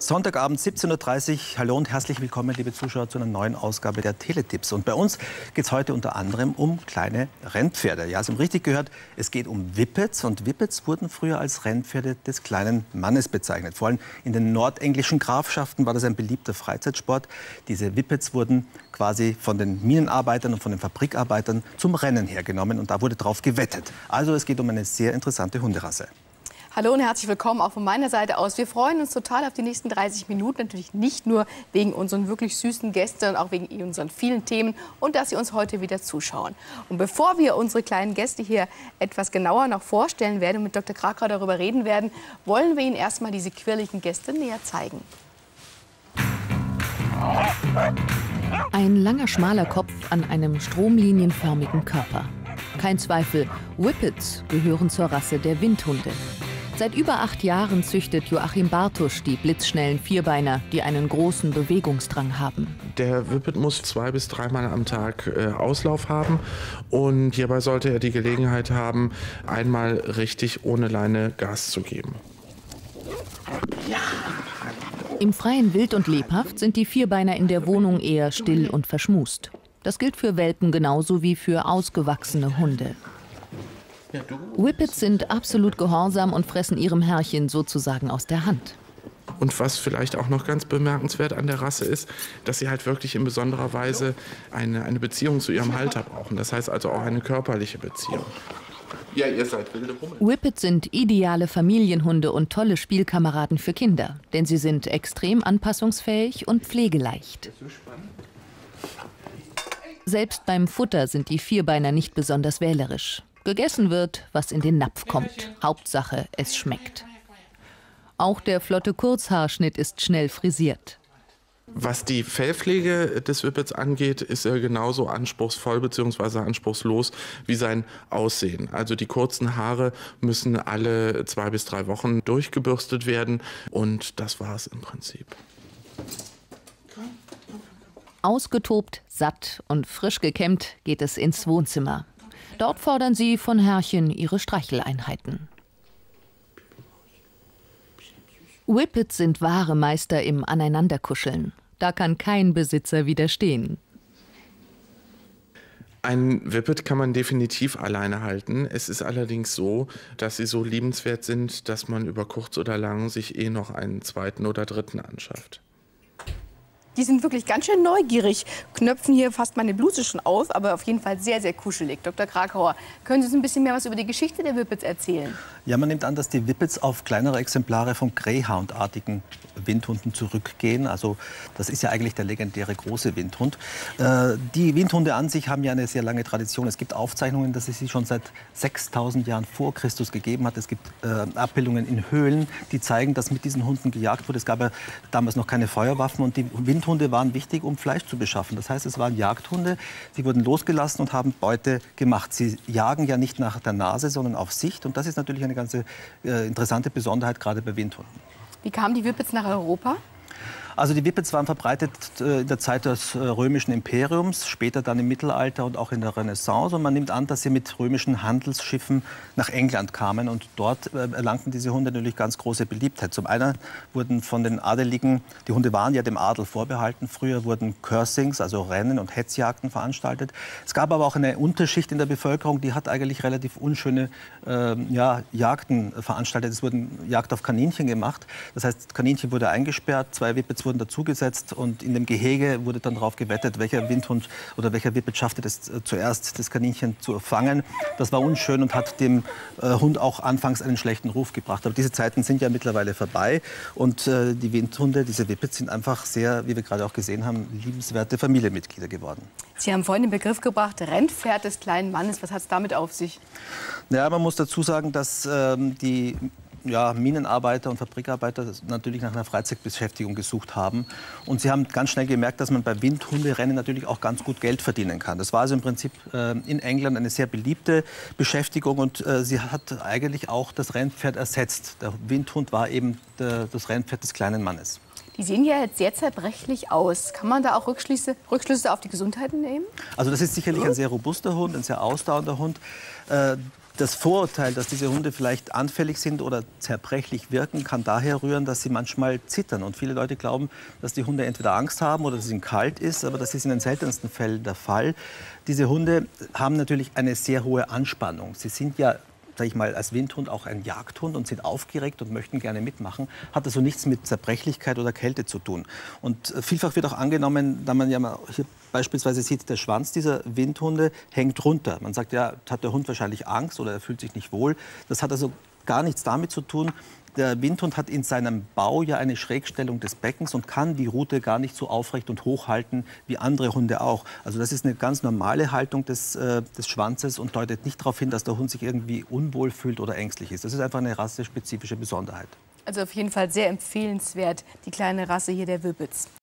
Sonntagabend 17:30 Uhr. Hallo und herzlich willkommen, liebe Zuschauer, zu einer neuen Ausgabe der Teletipps. Und bei uns geht es heute unter anderem um kleine Rennpferde. Ja, Sie haben richtig gehört, es geht um Whippets. Und Whippets wurden früher als Rennpferde des kleinen Mannes bezeichnet. Vor allem in den nordenglischen Grafschaften war das ein beliebter Freizeitsport. Diese Whippets wurden quasi von den Minenarbeitern und von den Fabrikarbeitern zum Rennen hergenommen. Und da wurde drauf gewettet. Also es geht um eine sehr interessante Hunderasse. Hallo und herzlich willkommen auch von meiner Seite aus. Wir freuen uns total auf die nächsten 30 Minuten. Natürlich nicht nur wegen unseren wirklich süßen Gästen, sondern auch wegen unseren vielen Themen und dass Sie uns heute wieder zuschauen. Und bevor wir unsere kleinen Gäste hier etwas genauer noch vorstellen werden und mit Dr. Krakauer darüber reden werden, wollen wir Ihnen erstmal diese quirligen Gäste näher zeigen. Ein langer, schmaler Kopf an einem stromlinienförmigen Körper. Kein Zweifel, Whippets gehören zur Rasse der Windhunde. Seit über 8 Jahren züchtet Joachim Bartusch die blitzschnellen Vierbeiner, die einen großen Bewegungsdrang haben. Der Whippet muss 2- bis 3-mal am Tag Auslauf haben und hierbei sollte er die Gelegenheit haben, einmal richtig ohne Leine Gas zu geben. Im freien Wild und lebhaft sind die Vierbeiner in der Wohnung eher still und verschmust. Das gilt für Welpen genauso wie für ausgewachsene Hunde. Whippets sind absolut gehorsam und fressen ihrem Herrchen sozusagen aus der Hand. Und was vielleicht auch noch ganz bemerkenswert an der Rasse ist, dass sie halt wirklich in besonderer Weise eine Beziehung zu ihrem Halter brauchen. Das heißt also auch eine körperliche Beziehung. Ja, ihr seid wilde Hummel. Whippets sind ideale Familienhunde und tolle Spielkameraden für Kinder, denn sie sind extrem anpassungsfähig und pflegeleicht. Selbst beim Futter sind die Vierbeiner nicht besonders wählerisch. Gegessen wird, was in den Napf kommt. Hauptsache, es schmeckt. Auch der flotte Kurzhaarschnitt ist schnell frisiert. Was die Fellpflege des Whippets angeht, ist er genauso anspruchsvoll bzw. anspruchslos wie sein Aussehen. Also die kurzen Haare müssen alle 2 bis 3 Wochen durchgebürstet werden und das war es im Prinzip. Ausgetobt, satt und frisch gekämmt geht es ins Wohnzimmer. Dort fordern sie von Herrchen ihre Streicheleinheiten. Whippets sind wahre Meister im Aneinanderkuscheln. Da kann kein Besitzer widerstehen. Ein Whippet kann man definitiv alleine halten. Es ist allerdings so, dass sie so liebenswert sind, dass man über kurz oder lang sich noch einen zweiten oder dritten anschafft. Die sind wirklich ganz schön neugierig, knöpfen hier fast meine Bluse schon auf, aber auf jeden Fall sehr, sehr kuschelig. Dr. Krakauer, können Sie uns ein bisschen mehr was über die Geschichte der Whippets erzählen? Ja, man nimmt an, dass die Whippets auf kleinere Exemplare von Greyhound-artigen Windhunden zurückgehen. Also das ist ja eigentlich der legendäre große Windhund. Die Windhunde an sich haben ja eine sehr lange Tradition. Es gibt Aufzeichnungen, dass es sie schon seit 6000 Jahren vor Christus gegeben hat. Es gibt Abbildungen in Höhlen, die zeigen, dass mit diesen Hunden gejagt wurde. Es gab ja damals noch keine Feuerwaffen und die Windhunde waren wichtig, um Fleisch zu beschaffen. Das heißt, es waren Jagdhunde. Sie wurden losgelassen und haben Beute gemacht. Sie jagen ja nicht nach der Nase, sondern auf Sicht. Und das ist natürlich eine ganz interessante Besonderheit, gerade bei Windhunden. Wie kamen die Whippets nach Europa? Also die Whippets waren verbreitet in der Zeit des römischen Imperiums, später dann im Mittelalter und auch in der Renaissance. Und man nimmt an, dass sie mit römischen Handelsschiffen nach England kamen. Und dort erlangten diese Hunde natürlich ganz große Beliebtheit. Zum einen wurden von den Adeligen, die Hunde waren ja dem Adel vorbehalten, früher wurden Cursings, also Rennen und Hetzjagden veranstaltet. Es gab aber auch eine Unterschicht in der Bevölkerung, die hat eigentlich relativ unschöne Jagden veranstaltet. Es wurden Jagd auf Kaninchen gemacht. Das heißt, Kaninchen wurde eingesperrt, 2 Whippets wurden dazugesetzt und in dem Gehege wurde dann darauf gewettet, welcher Windhund oder welcher Whippet schaffte es zuerst, das Kaninchen zu fangen. Das war unschön und hat dem Hund auch anfangs einen schlechten Ruf gebracht. Aber diese Zeiten sind ja mittlerweile vorbei und die Windhunde, diese Whippets, sind einfach sehr, wie wir gerade auch gesehen haben, liebenswerte Familienmitglieder geworden. Sie haben vorhin den Begriff gebracht, Rennpferd des kleinen Mannes. Was hat es damit auf sich? Ja, man muss dazu sagen, dass die Minenarbeiter und Fabrikarbeiter natürlich nach einer Freizeitbeschäftigung gesucht haben. Und sie haben ganz schnell gemerkt, dass man bei Windhunderennen natürlich auch ganz gut Geld verdienen kann. Das war also im Prinzip in England eine sehr beliebte Beschäftigung und sie hat eigentlich auch das Rennpferd ersetzt. Der Windhund war eben das Rennpferd des kleinen Mannes. Die sehen ja jetzt sehr zerbrechlich aus. Kann man da auch Rückschlüsse auf die Gesundheit nehmen? Also das ist sicherlich ein sehr robuster Hund, ein sehr ausdauernder Hund. Das Vorurteil, dass diese Hunde vielleicht anfällig sind oder zerbrechlich wirken, kann daher rühren, dass sie manchmal zittern. Und viele Leute glauben, dass die Hunde entweder Angst haben oder dass es ihnen kalt ist. Aber das ist in den seltensten Fällen der Fall. Diese Hunde haben natürlich eine sehr hohe Anspannung. Sie sind ja, sag ich mal, als Windhund auch ein Jagdhund und sind aufgeregt und möchten gerne mitmachen, hat also nichts mit Zerbrechlichkeit oder Kälte zu tun. Und vielfach wird auch angenommen, da man ja mal hier beispielsweise sieht, der Schwanz dieser Windhunde hängt runter. Man sagt, ja, hat der Hund wahrscheinlich Angst oder er fühlt sich nicht wohl. Das hat also gar nichts damit zu tun. Der Windhund hat in seinem Bau ja eine Schrägstellung des Beckens und kann die Rute gar nicht so aufrecht und hoch halten wie andere Hunde auch. Also das ist eine ganz normale Haltung des Schwanzes und deutet nicht darauf hin, dass der Hund sich irgendwie unwohl fühlt oder ängstlich ist. Das ist einfach eine rassespezifische Besonderheit. Also auf jeden Fall sehr empfehlenswert, die kleine Rasse hier der Whippets.